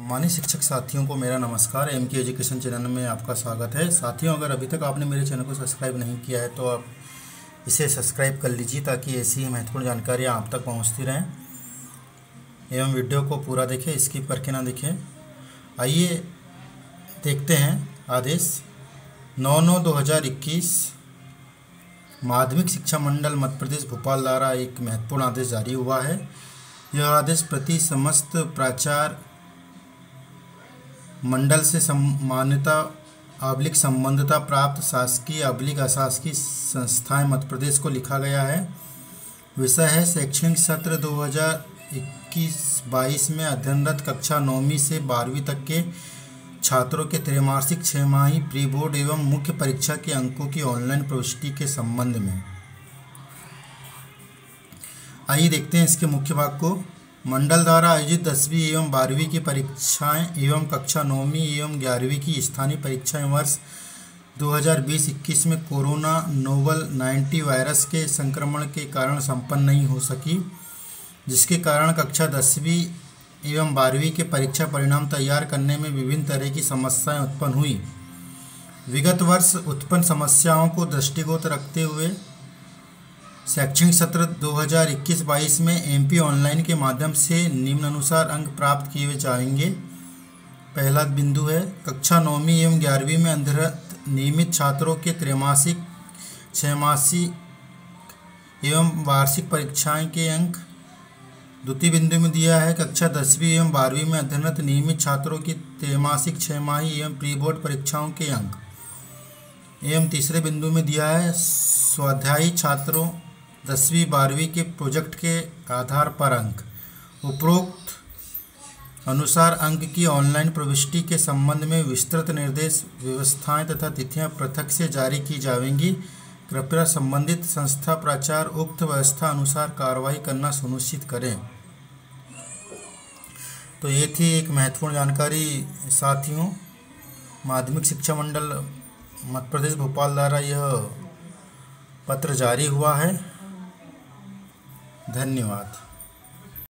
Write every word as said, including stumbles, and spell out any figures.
माननीय शिक्षक साथियों को मेरा नमस्कार। एम के एजुकेशन चैनल में आपका स्वागत है। साथियों, अगर अभी तक आपने मेरे चैनल को सब्सक्राइब नहीं किया है तो आप इसे सब्सक्राइब कर लीजिए ताकि ऐसी ही महत्वपूर्ण जानकारियाँ आप तक पहुँचती रहें एवं वीडियो को पूरा देखें, स्किप करके ना देखें। आइए देखते हैं आदेश। नौ नौ दो हज़ार इक्कीस माध्यमिक शिक्षा मंडल मध्य प्रदेश भोपाल द्वारा एक महत्वपूर्ण आदेश जारी हुआ है। यह आदेश प्रति समस्त प्राचार्य मंडल से मान्यता अब्लिक संबद्धता प्राप्त शासकीय अब्लिक अशासकीय संस्थाएं मध्य प्रदेश को लिखा गया है। विषय है शैक्षणिक सत्र दो हज़ार इक्कीस बाईस में अध्ययनरत कक्षा नौवीं से बारहवीं तक के छात्रों के त्रैमासिक छमाही प्री बोर्ड एवं मुख्य परीक्षा के अंकों की ऑनलाइन प्रविष्टि के संबंध में। आइए देखते हैं इसके मुख्य भाग को। मंडल द्वारा आयोजित दसवीं एवं बारहवीं की परीक्षाएं एवं कक्षा नौवीं एवं ग्यारहवीं की स्थानीय परीक्षाएं वर्ष दो हज़ार बीस इक्कीस में कोरोना नोवल नाइन्टी वायरस के संक्रमण के कारण संपन्न नहीं हो सकी, जिसके कारण कक्षा दसवीं एवं बारहवीं के परीक्षा परिणाम तैयार करने में विभिन्न तरह की समस्याएं उत्पन्न हुई। विगत वर्ष उत्पन्न समस्याओं को दृष्टिगत रखते हुए शैक्षणिक सत्र दो हज़ार इक्कीस बाईस में एमपी ऑनलाइन के माध्यम से निम्नानुसार अंक प्राप्त किए जाएंगे। पहला बिंदु है कक्षा नौवीं एवं ग्यारहवीं में अध्ययनरत नियमित छात्रों के त्रैमासिक छमासिक एवं वार्षिक परीक्षाएं के अंक। द्वितीय बिंदु में दिया है कक्षा दसवीं एवं बारहवीं में अध्ययनरत नियमित छात्रों की त्रैमासिक छमाही एवं प्री बोर्ड परीक्षाओं के अंक। एवं तीसरे बिंदु में दिया है स्वाध्यायी छात्रों दसवीं बारहवीं के प्रोजेक्ट के आधार पर अंक। उपरोक्त अनुसार अंक की ऑनलाइन प्रविष्टि के संबंध में विस्तृत निर्देश व्यवस्थाएं तथा तिथियां पृथक से जारी की जाएंगी। कृपया संबंधित संस्था प्राचार्य उक्त व्यवस्था अनुसार कार्रवाई करना सुनिश्चित करें। तो ये थी एक महत्वपूर्ण जानकारी साथियों। माध्यमिक शिक्षा मंडल मध्य प्रदेश भोपाल द्वारा यह पत्र जारी हुआ है। धन्यवाद।